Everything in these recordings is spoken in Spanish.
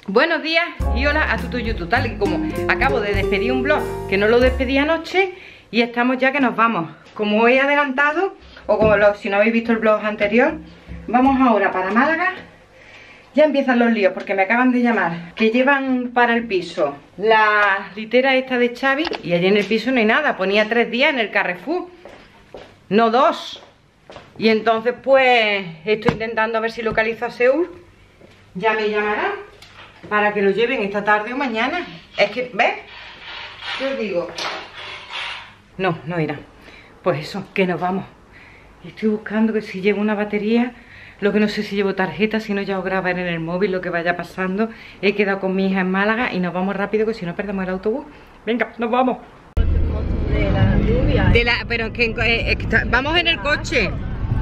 Buenos días y hola a todo YouTube, tal y como acabo de despedir un vlog que no lo despedí anoche y estamos ya que nos vamos. Como he adelantado, o como si no habéis visto el vlog anterior, vamos ahora para Málaga. Ya empiezan los líos porque me acaban de llamar que llevan para el piso la litera esta de Xavi y allí en el piso no hay nada, ponía 3 días en el Carrefour, no 2. Y entonces pues estoy intentando a ver si localizo a Seúl. Ya me llamarán para que lo lleven esta tarde o mañana. Es que, ¿ves? ¿Qué os digo? No, no irá. Pues eso, que nos vamos. Estoy buscando que si llevo una batería. Lo que no sé si llevo tarjeta, si no ya os grabaré en el móvil lo que vaya pasando. He quedado con mi hija en Málaga y nos vamos rápido que si no perdemos el autobús. Venga, nos vamos. De la lluvia. Pero es que vamos en el coche.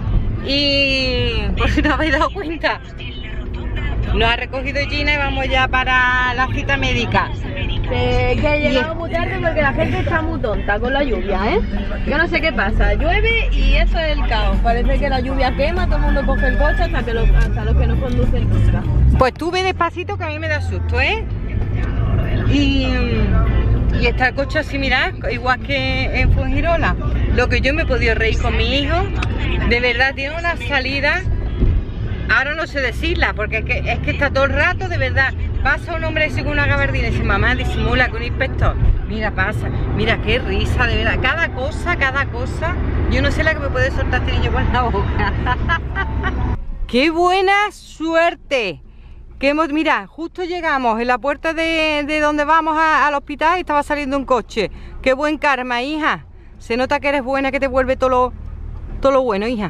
Y por si no habéis dado cuenta, nos ha recogido Gina y vamos ya para la cita médica. Que he llegado muy tarde porque la gente está muy tonta con la lluvia, ¿eh? Yo no sé qué pasa, llueve y eso es el caos. Parece que la lluvia quema, todo el mundo coge el coche hasta los que no conducen nunca. Pues tú ve despacito que a mí me da susto, ¿eh? Y está el coche así, mirad, igual que en Fuengirola. Lo que yo me he podido reír con mi hijo, de verdad tiene una salida. Ahora no sé decirla, porque es que está todo el rato, de verdad. Pasa un hombre así con una gabardina y dice, mamá, disimula con un inspector. Mira, pasa, mira qué risa, de verdad. Cada cosa. Yo no sé la que me puede soltar este niño por la boca. ¡Qué buena suerte! Que mira, justo llegamos en la puerta de donde vamos al hospital y estaba saliendo un coche. ¡Qué buen karma, hija! Se nota que eres buena, que te vuelve todo lo bueno, hija.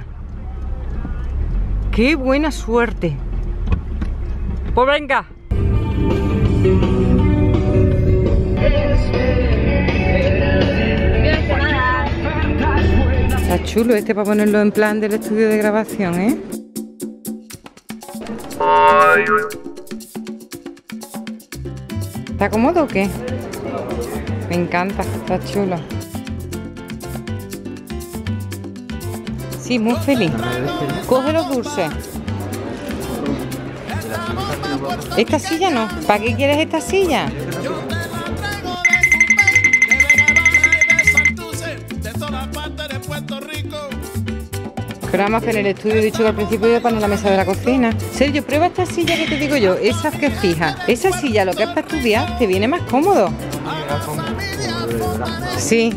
¡Qué buena suerte! Pues venga. Está chulo este para ponerlo en plan del estudio de grabación, ¿eh? ¿Está cómodo o qué? Me encanta, está chulo. Sí, muy feliz. Coge los dulces. Esta silla no. ¿Para qué quieres esta silla? Pero vamos que en el estudio he dicho que al principio iba a poner la mesa de la cocina. Sergio, prueba esta silla que te digo yo, esa que fija. Esa silla, lo que es para estudiar, te viene más cómodo. Sí.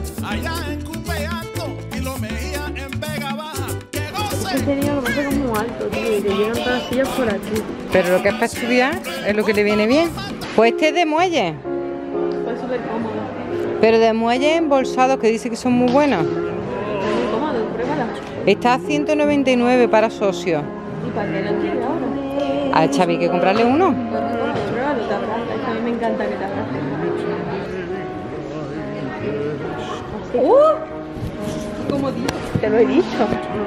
Este sería lo que pasa como alto, tío, y te llegan todas las sillas por aquí. Pero lo que es para estudiar es lo que le viene bien. Pues este es de muelle. Pues súper cómodo. Pero de muelle embolsados que dice que son muy buenos. Muy cómodo, pruébala. Está a 199 para socios. ¿Y para qué lo quieres ahora? A Xavi hay que comprarle uno. Pruébalo, te abraza. Es que a mí me encanta que te abrace. Comodito. Te lo he dicho.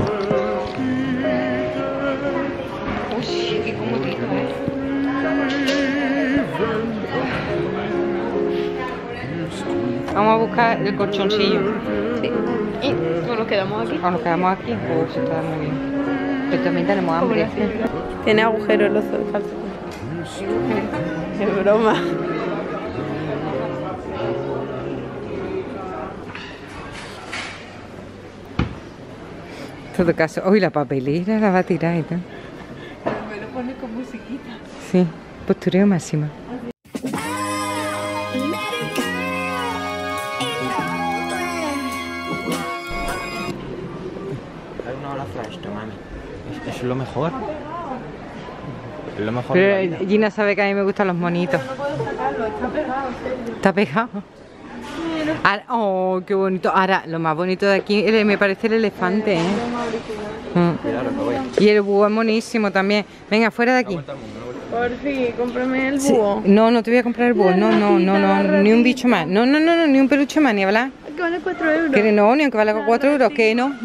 Uy, qué comodito, Vamos a buscar el colchoncillo. Sí. ¿Y nos quedamos aquí? O nos quedamos aquí. Pues está muy bien. Pero también tenemos hambre. Tiene agujeros el oso de falso. Es broma. En todo caso, hoy la papelera la va a tirar y tal. Me lo pone con musiquita. Sí, postureo máximo. Esto, mami. Eso es lo mejor. Es lo mejor. Pero Gina sabe que a mí me gustan los monitos. No puedo sacarlo, está pegado, serio. ¿Está pegado? Ahora, oh, qué bonito. Ahora, lo más bonito de aquí me parece el elefante, ¿eh? Y el búho es monísimo también. Venga, fuera de aquí. Por fin, cómprame el búho. Sí. No, no te voy a comprar el búho. No, ni un bicho más. No, ni un peluche más, ni hablar. Que vale 4 euros. Que no, ni aunque valga 4 euros. Que no.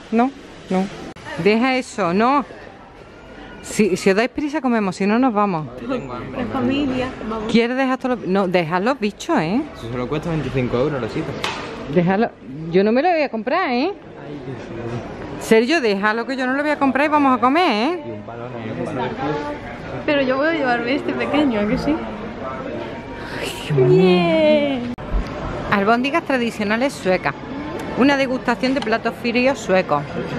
Deja eso, no. Si os dais prisa comemos, si no nos vamos. Es familia. Vamos. ¿Quieres dejar todos los... No, dejad los bichos, ¿eh? Si solo cuesta 25 euros, lo siento. Déjalo. Yo no me lo voy a comprar, ¿eh? Sergio, déjalo que yo no lo voy a comprar y vamos a comer, ¿eh? Y un balón, Pero yo voy a llevarme este pequeño, ¿a que sí? Bien. Albóndigas tradicionales suecas. Una degustación de platos fríos suecos.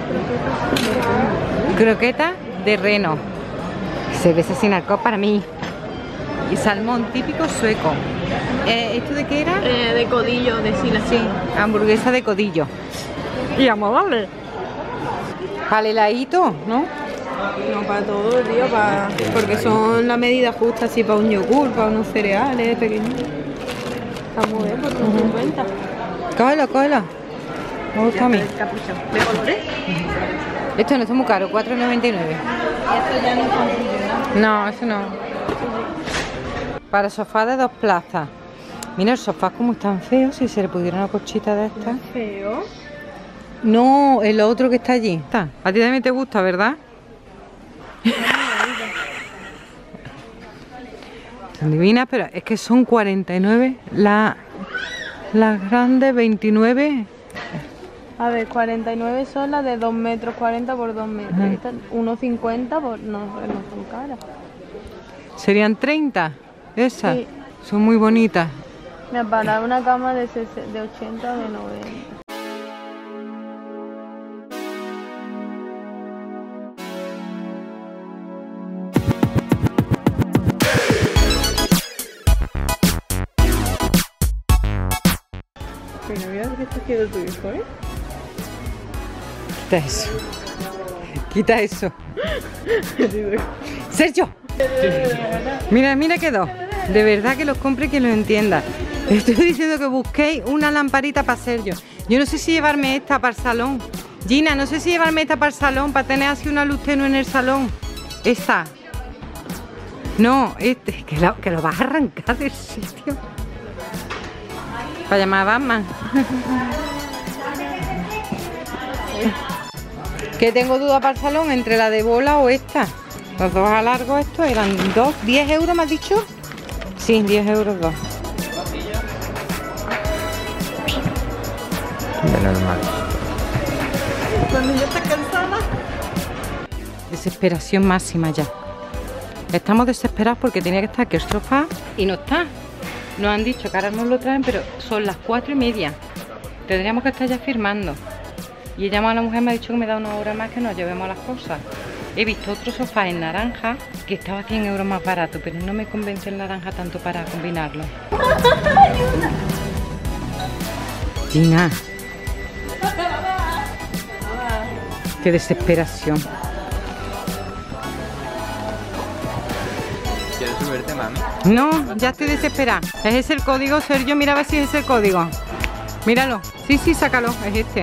Croquetas de reno. Cerveza sin alcohol para mí. Y salmón típico sueco. ¿Esto de qué era? De codillo, de sila. Sí, hamburguesa de codillo. Y vamos a darle. Para heladito, ¿no? No para todo, tío, porque son la medida justa, así para un yogur, para unos cereales pequeños. Está muy bien, por 50. Cógelo, cógelo. Me gusta a mí. ¿De colores? Esto no está muy caro, 4,99. Y esto ya no es. No, eso no. Para sofá de 2 plazas. Mira, el sofá como están feos, si se le pudiera una cochita de estas. ¿Feo? No, el otro que está allí. Está. A ti también te gusta, ¿verdad? Son divinas, pero es que son 49. Las grandes 29. A ver, 49 son las de 2 metros 40 por 2 metros. Ajá. Estas 1,50 por... No son caras. Serían 30. Esas. Sí. Son muy bonitas. Me para una cama de 80 o de 90. Mira, mira lo que está haciendo tu hijo, ¿eh? Quita eso. Quita eso. Sergio. Mira, mira quedó. De verdad que los compre y que los entienda. Estoy diciendo que busquéis una lamparita para Sergio. Yo no sé si llevarme esta para el salón. Gina, no sé si llevarme esta para el salón, para tener así una luz tenue en el salón. Esta. No, este, que lo vas a arrancar del sitio. Para llamar a Batman. Que tengo duda para el salón entre la de bola o esta. Los dos a largo estos eran 10 euros, ¿me has dicho? Sí, 10 euros dos. De normal. Cuando ya estás cansada. Desesperación máxima ya. Estamos desesperados porque tenía que estar aquí el sofá y no está. Nos han dicho que ahora nos lo traen, pero son las 4:30. Tendríamos que estar ya firmando. Y he llamado a la mujer, me ha dicho que me da una hora más que nos llevemos las cosas. He visto otro sofá en naranja que estaba 100 euros más barato, pero no me convence el naranja tanto para combinarlo. Gina. Qué desesperación. ¿Quieres subirte, mami? No, ya estoy desesperada. ¿Es ese el código, Sergio? Mira a ver si es ese el código. Míralo. Sí, sí, sácalo. Es este.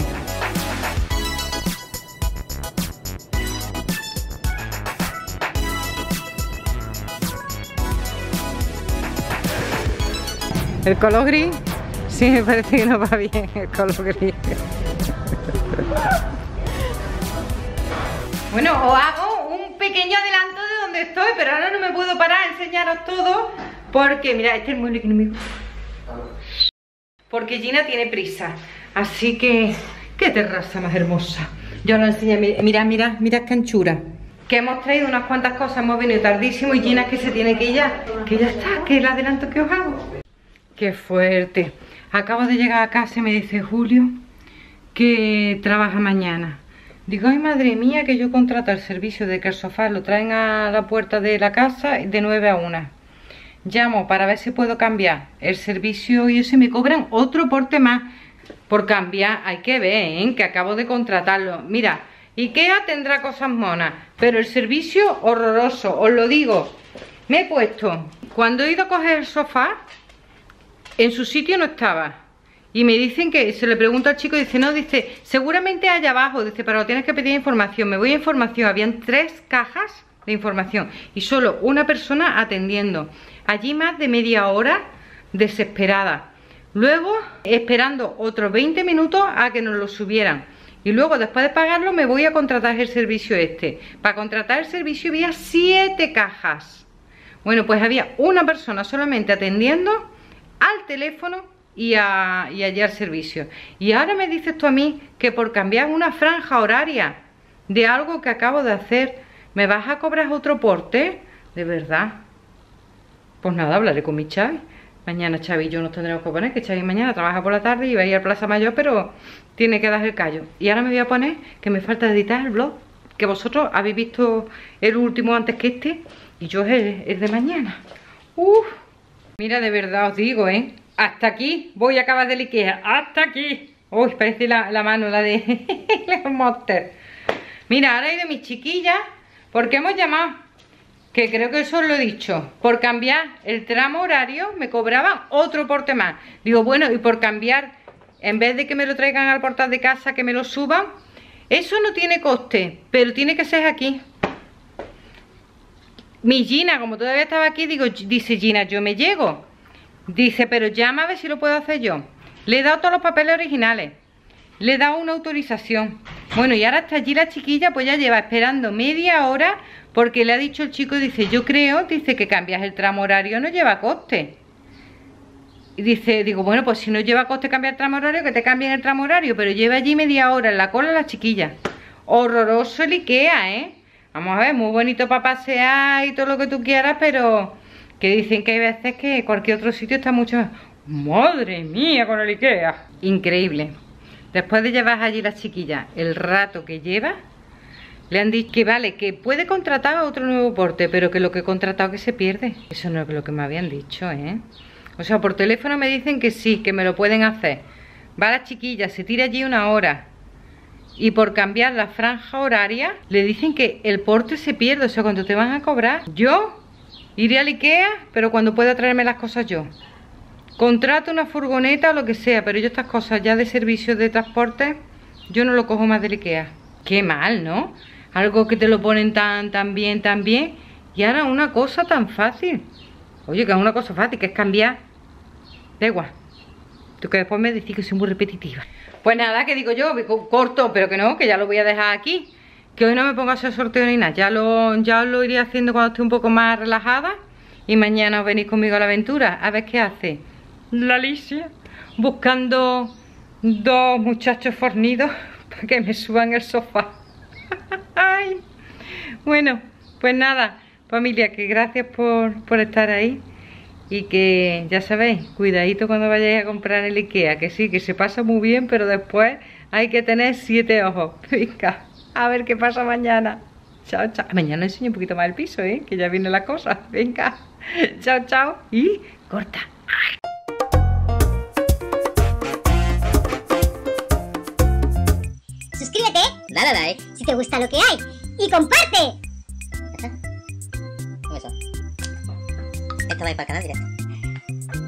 ¿El color gris? Sí, me parece que no va bien el color gris. Bueno, os hago un pequeño adelanto de donde estoy, pero ahora no me puedo parar a enseñaros todo porque, mira, este es el mueble que no me gusta. Porque Gina tiene prisa. Así que, qué terraza más hermosa. Yo os lo enseño, mira, mira, mira qué anchura. Que hemos traído unas cuantas cosas, hemos venido tardísimo y Gina es que se tiene que ir ya. Que ya está, que es el adelanto que os hago. Qué fuerte. Acabo de llegar a casa y me dice Julio que trabaja mañana. Digo, ay madre mía, que yo contrato el servicio de que el sofá lo traen a la puerta de la casa de 9 a 1. Llamo para ver si puedo cambiar el servicio y eso, y me cobran otro porte más por cambiar. Hay que ver, ¿eh? Que acabo de contratarlo. Mira, IKEA tendrá cosas monas, pero el servicio horroroso, os lo digo. Me he puesto, cuando he ido a coger el sofá, en su sitio no estaba. Y me dicen que, se le pregunta al chico, dice, no, dice, seguramente allá abajo, dice, pero tienes que pedir información. Me voy a información, habían 3 cajas de información y solo una persona atendiendo. Allí más de media hora, desesperada. Luego, esperando otros 20 minutos a que nos lo subieran. Y luego, después de pagarlo, me voy a contratar el servicio este. Para contratar el servicio había 7 cajas. Bueno, pues había una persona solamente atendiendo al teléfono y allí al servicio. Y ahora me dices tú a mí que por cambiar una franja horaria de algo que acabo de hacer, ¿me vas a cobrar otro porte? de verdad. Pues nada, hablaré con mi Xavi. Mañana Xavi y yo nos tendremos que poner, que Xavi mañana trabaja por la tarde y va a ir a Plaza Mayor, pero tiene que dar el callo. Y ahora me voy a poner que me falta editar el vlog, que vosotros habéis visto el último antes que este, y yo el de mañana. Mira, de verdad os digo, hasta aquí voy a acabar del Ikea, hasta aquí. Uy, parece la mano, la de los Monster. Mira, ahora he ido mis chiquillas, porque hemos llamado, que creo que eso os lo he dicho, por cambiar el tramo horario me cobraban otro porte más. Digo, bueno, y por cambiar, en vez de que me lo traigan al portal de casa, que me lo suban, eso no tiene coste, pero tiene que ser aquí. Mi Gina, como todavía estaba aquí, dice Gina, yo me llego. Dice, pero llama a ver si lo puedo hacer yo. Le he dado todos los papeles originales, le he dado una autorización. Bueno, y ahora está allí la chiquilla, pues ya lleva esperando media hora, porque le ha dicho el chico, dice, yo creo, dice que cambias el tramo horario, no lleva coste. Y digo, bueno, pues si no lleva coste cambiar el tramo horario, que te cambien el tramo horario, pero lleva allí media hora en la cola la chiquilla. Horroroso el Ikea, Vamos a ver, muy bonito para pasear y todo lo que tú quieras, pero que dicen que hay veces que cualquier otro sitio está mucho mejor. ¡Madre mía con el Ikea! Increíble. Después de llevar allí las chiquillas el rato que lleva, le han dicho que vale, que puede contratar a otro nuevo porte, pero que lo que he contratado que se pierde. Eso no es lo que me habían dicho, O sea, por teléfono me dicen que sí, que me lo pueden hacer. Va la chiquilla, se tira allí una hora. Y por cambiar la franja horaria, le dicen que el porte se pierde. O sea, cuando te van a cobrar, yo iré al Ikea, pero cuando pueda traerme las cosas yo. Contrato una furgoneta o lo que sea, pero yo estas cosas ya de servicios de transporte, yo no lo cojo más del Ikea. Qué mal, ¿no? Algo que te lo ponen tan bien. Y ahora una cosa tan fácil. Oye, que es una cosa fácil, que es cambiar. Da igual. Tú que después me decís que soy muy repetitiva. Pues nada, que digo yo, corto, pero que no, que ya lo voy a dejar aquí. Que hoy no me pongo a hacer sorteo ni nada. Ya lo iré haciendo cuando esté un poco más relajada. Y mañana os venís conmigo a la aventura. A ver qué hace la Alicia, buscando dos muchachos fornidos para que me suban el sofá. Ay. Bueno, pues nada, familia, que gracias por estar ahí. Y que ya sabéis, cuidadito cuando vayáis a comprar el Ikea, que sí, que se pasa muy bien, pero después hay que tener 7 ojos. Venga, a ver qué pasa mañana. Chao, chao. Mañana enseño un poquito más el piso, que ya viene la cosa. Venga, chao, chao. Y corta. Suscríbete, dale a like si te gusta lo que hay y comparte. Eso. Esto va a ir para el canal directo.